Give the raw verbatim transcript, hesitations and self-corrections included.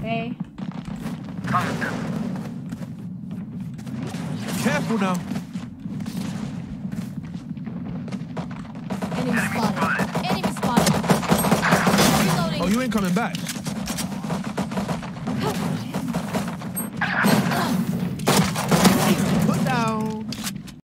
Okay. Careful now. Enemy spotted. Enemy spotted. Reloading. Oh, you ain't coming back.